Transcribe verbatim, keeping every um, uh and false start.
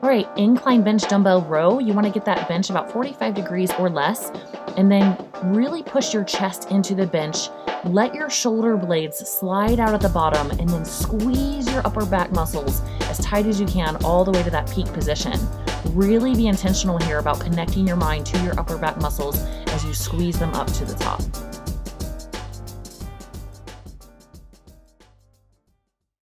All right, incline bench dumbbell row. You want to get that bench about forty-five degrees or less, and then really push your chest into the bench. Let your shoulder blades slide out at the bottom, and then squeeze your upper back muscles as tight as you can all the way to that peak position. Really be intentional here about connecting your mind to your upper back muscles as you squeeze them up to the top.